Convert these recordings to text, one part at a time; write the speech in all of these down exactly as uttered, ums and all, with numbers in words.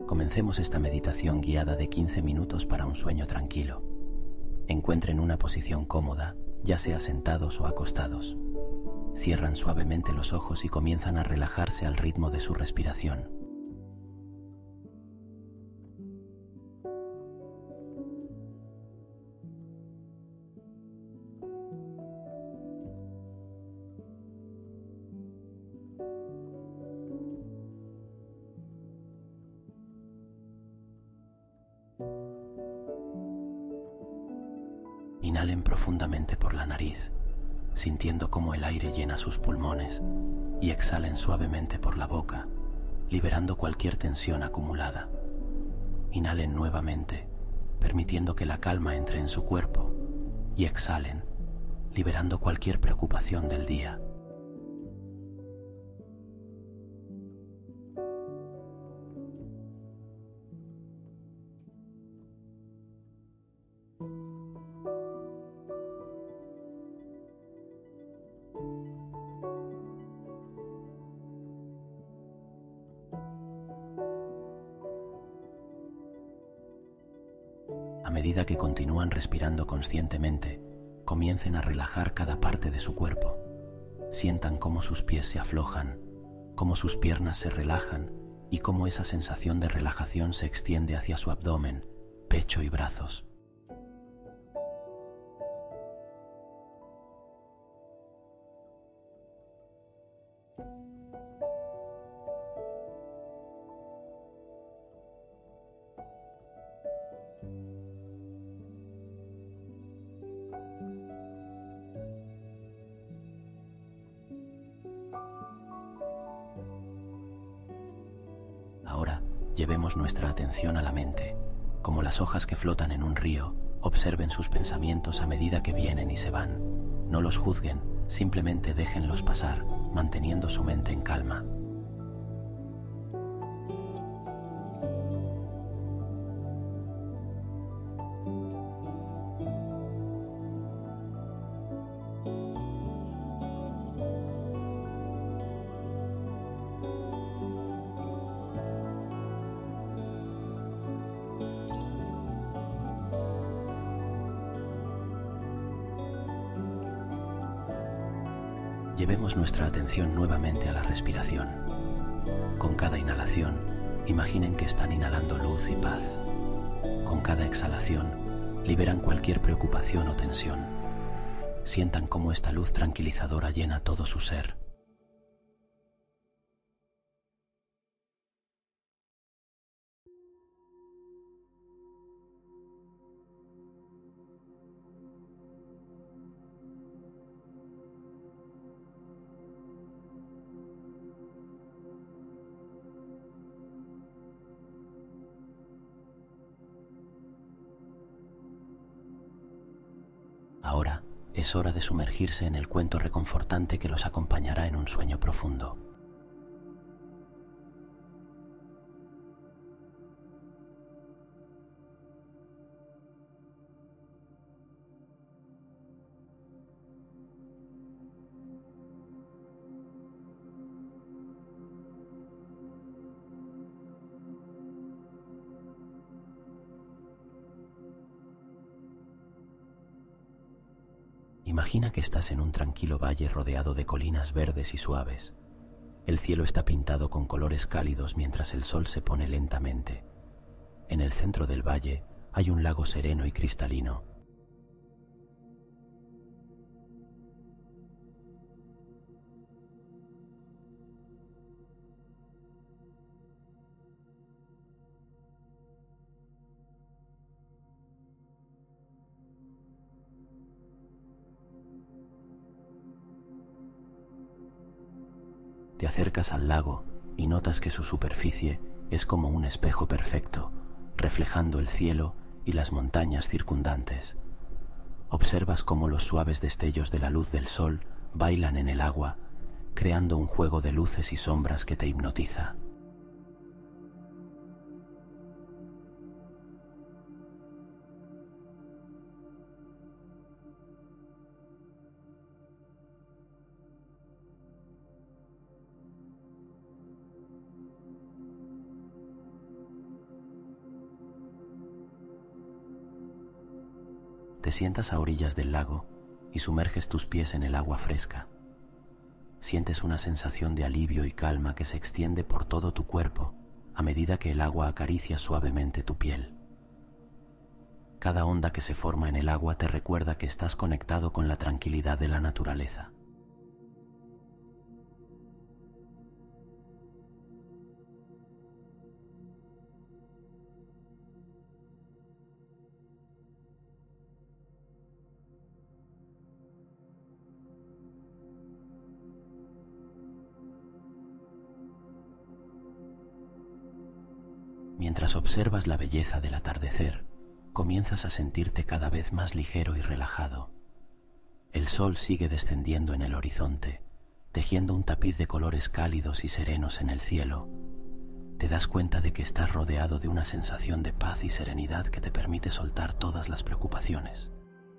Comencemos esta meditación guiada de quince minutos para un sueño tranquilo. Encuentren una posición cómoda, ya sea sentados o acostados. Cierran suavemente los ojos y comienzan a relajarse al ritmo de su respiración. Inhalen profundamente por la nariz, sintiendo cómo el aire llena sus pulmones, y exhalen suavemente por la boca, liberando cualquier tensión acumulada. Inhalen nuevamente, permitiendo que la calma entre en su cuerpo, y exhalen, liberando cualquier preocupación del día. A medida que continúan respirando conscientemente, comiencen a relajar cada parte de su cuerpo. Sientan cómo sus pies se aflojan, cómo sus piernas se relajan y cómo esa sensación de relajación se extiende hacia su abdomen, pecho y brazos. Ahora, llevemos nuestra atención a la mente. Como las hojas que flotan en un río, observen sus pensamientos a medida que vienen y se van. No los juzguen, simplemente déjenlos pasar, manteniendo su mente en calma. Llevemos nuestra atención nuevamente a la respiración. Con cada inhalación, imaginen que están inhalando luz y paz. Con cada exhalación, liberan cualquier preocupación o tensión. Sientan cómo esta luz tranquilizadora llena todo su ser. Ahora es hora de sumergirse en el cuento reconfortante que los acompañará en un sueño profundo. Imagina que estás en un tranquilo valle rodeado de colinas verdes y suaves. El cielo está pintado con colores cálidos mientras el sol se pone lentamente. En el centro del valle hay un lago sereno y cristalino. Te acercas al lago y notas que su superficie es como un espejo perfecto, reflejando el cielo y las montañas circundantes. Observas cómo los suaves destellos de la luz del sol bailan en el agua, creando un juego de luces y sombras que te hipnotiza. sientas a orillas del lago y sumerges tus pies en el agua fresca. Sientes una sensación de alivio y calma que se extiende por todo tu cuerpo a medida que el agua acaricia suavemente tu piel. Cada onda que se forma en el agua te recuerda que estás conectado con la tranquilidad de la naturaleza. Mientras observas la belleza del atardecer, comienzas a sentirte cada vez más ligero y relajado. El sol sigue descendiendo en el horizonte, tejiendo un tapiz de colores cálidos y serenos en el cielo. Te das cuenta de que estás rodeado de una sensación de paz y serenidad que te permite soltar todas las preocupaciones.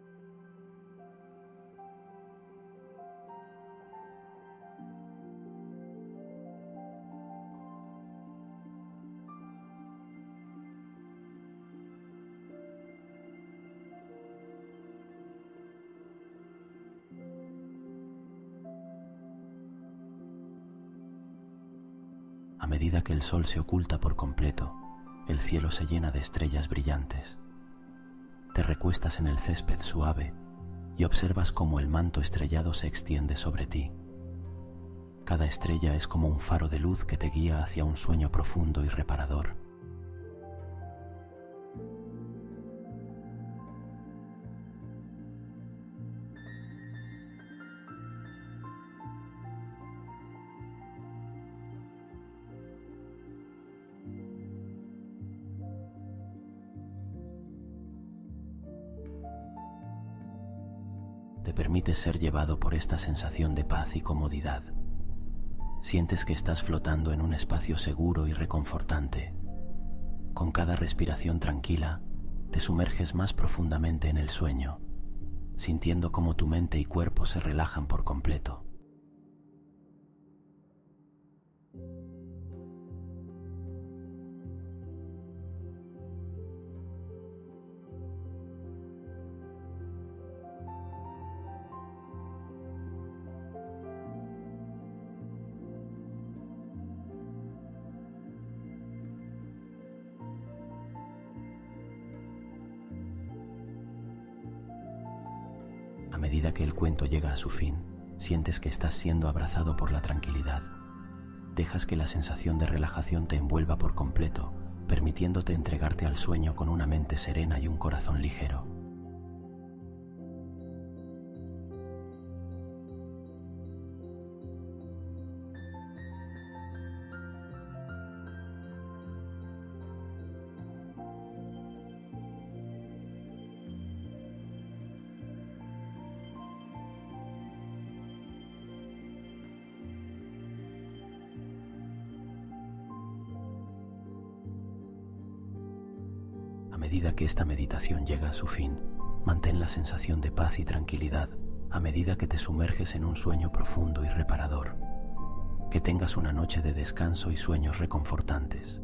A medida que el sol se oculta por completo, el cielo se llena de estrellas brillantes. Te recuestas en el césped suave y observas cómo el manto estrellado se extiende sobre ti. Cada estrella es como un faro de luz que te guía hacia un sueño profundo y reparador. Te permites ser llevado por esta sensación de paz y comodidad. Sientes que estás flotando en un espacio seguro y reconfortante. Con cada respiración tranquila, te sumerges más profundamente en el sueño, sintiendo cómo tu mente y cuerpo se relajan por completo. A medida que el cuento llega a su fin, sientes que estás siendo abrazado por la tranquilidad. Dejas que la sensación de relajación te envuelva por completo, permitiéndote entregarte al sueño con una mente serena y un corazón ligero. A medida que esta meditación llega a su fin, mantén la sensación de paz y tranquilidad a medida que te sumerges en un sueño profundo y reparador. Que tengas una noche de descanso y sueños reconfortantes.